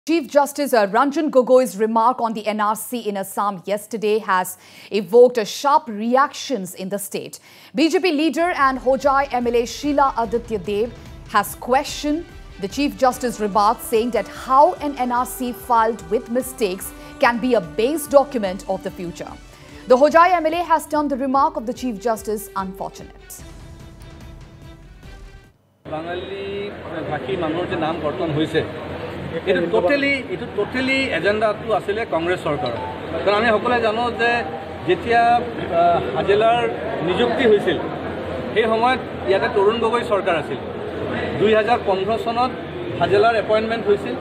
Chief Justice Ranjan Gogoi's remark on the NRC in Assam yesterday has evoked sharp reactions in the state. BJP leader and Hojai MLA Shiladitya Deb has questioned the Chief Justice's remark, saying that how an NRC filed with mistakes can be a base document of the future. The Hojai MLA has termed the remark of the Chief Justice unfortunate. It totally agenda to asile Congress sarkar. Karon ami hokole jano je jetia Hajelar nijukti hoisil he samoyt iate Tarun Gogoi sarkar asil 2015 sonot Hajelar appointment hoisil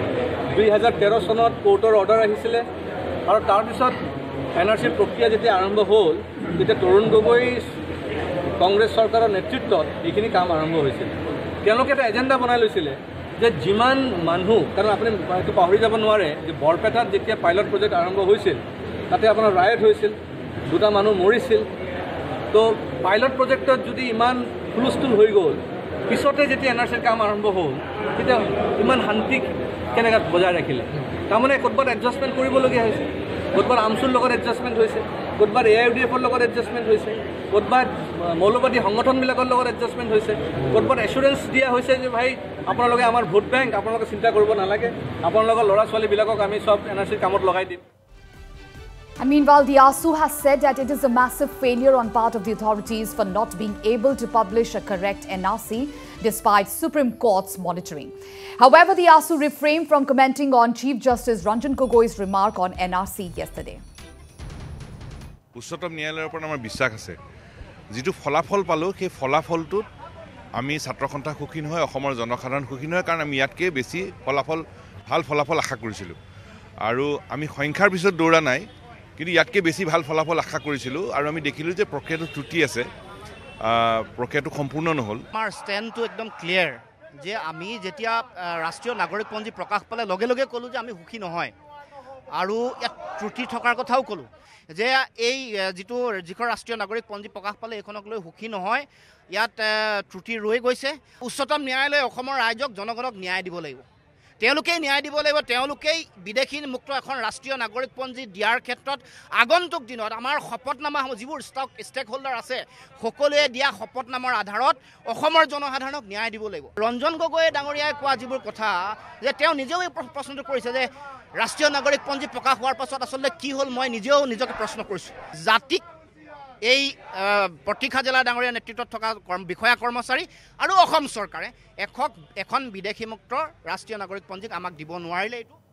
2013 sonot courtor order ahisile aru tar pisot NRC prokriya jetia arambho hol tete Tarun Gogoi Congress sarkarer netrittot ekhini kaam arambho hoisil teloke eta agenda banai loisile যে জিমান মানুহ কাৰণ আপুনি এটো পাহৰি যাব নোৱাৰে যে বৰপেটাত যেতিয়া পাইলট প্ৰজেক্ট আৰম্ভ হৈছিল তাতে আপোনাৰ ৰায়ট হৈছিল দুটা মানুহ মৰিছিল তো পাইলট প্ৰজেক্টত যদি ইমান হুলস্থুল হৈ গ'ল পিছতে যেতিয়া এনআৰচিৰ কাম আৰম্ভ হ'ল তেতিয়া ইমান শান্তি কেনেকৈ বজাই ৰাখিলে তাৰমানে ক'তবাত এডজাষ্টমেণ্ট কৰিবলগীয়া হৈছে ক'তবাত আমচুৰ লগত এডজাষ্টমেণ্ট হৈছে ক'তবাত AIUDFৰ লগত এডজাষ্টমেণ্ট হৈছে ক'তবাত মৌলবাদী সংগঠনবিলাকৰ লগত এডজাষ্টমেণ্ট হৈছে ক'তবাত এচুৰেঞ্চ দিয়া হৈছে যে ভাই আপোনালোকে আমাৰ ভোট বেংক আপোনালোকে চিন্তা কৰিব নালাগে আপোনালোকৰ ল'ৰা ছোৱালীবিলাকক আমি সব এনআৰচিৰ কামত লগাই দিম. And meanwhile, the AASU has said that it is a massive failure on part of the authorities for not being able to publish a correct NRC despite Supreme Court's monitoring. However, the AASU refrained from commenting on Chief Justice Ranjan Gogoi's remark on NRC yesterday. উচ্চতম ন্যায়ালয়ৰ ওপৰত আমাৰ বিশ্বাস আছে যেটো ফলাফল পালো সেই ফলাফলটোত আমি ছাত্ৰসন্থা সুখী নহয় অসমৰ জনসাধাৰণ সুখী নহয় কাৰণ আমি ইয়াতকৈ বেছি ভাল ফলাফল আশা কৰিছিলোঁ আৰু আমি সংখ্যাৰ পিছত দৌৰা নাই কিন্তু ইয়াতকৈ বেছি ভাল ফলাফল আশা কৰিছিলোঁ আৰু আমি দেখিলোঁ যে প্ৰক্ৰিয়াটো ত্ৰুটি আছে প্ৰক্ৰিয়াটো সম্পূৰ্ণ নহ'ল. আমাৰ ষ্টেণ্ডটো একদম ক্লিয়াৰ যে আমি যেতিয়া ৰাষ্ট্ৰীয় নাগৰিকপঞ্জী প্ৰকাশ পালে লগে লগে ক'লোঁ যে আমি সুখী নহয় আৰু ইয়াত ত্ৰুটি থকাৰ কথাও ক'লোঁ যে এই যিখন ৰাষ্ট্ৰীয় নাগৰিকপঞ্জী প্ৰকাশ পালে এইখনক লৈ সুখী নহয় ইয়াত ত্ৰুটি ৰৈ গৈছে. উচ্চতম ন্যায়ালয়ে অসমৰ ৰাইজক জনগণক ন্যায় দিব লাগিব তেওঁলোকেই ন্যায় দিব লাগিব তেওঁলোকেই বিদেশী মুক্ত এখন ৰাষ্ট্ৰীয় নাগৰিকপঞ্জী দিয়াৰ ক্ষেত্ৰত আগন্তুক দিনত আমাৰ শপতনামা যিবোৰ ষ্টেক হোল্ডাৰ আছে সকলোৱে দিয়া শপতনামাৰ আধাৰত অসমৰ জনসাধাৰণক ন্যায় দিব লাগিব. ৰঞ্জন গগৈ ডাঙৰীয়াই কোৱা যিবোৰ কথা যে তেওঁ নিজেও এই প্ৰশ্নটো কৰিছে যে ৰাষ্ট্ৰীয় নাগৰিকপঞ্জী প্ৰকাশ হোৱাৰ পাছত আচলতে কি হ'ল মই নিজেও নিজকে প্ৰশ্ন কৰিছোঁ. জাতিক এই প্ৰতিক্ষা জিলা ডাঙৰীয়া নেতৃত্বত থকা বিষয়া কৰ্মচাৰী আৰু অসম চৰকাৰে এখন বিদেশী মুক্ত ৰাষ্ট্ৰীয় নাগৰিকপঞ্জীক আমাক দিব নোৱাৰিলে এইটো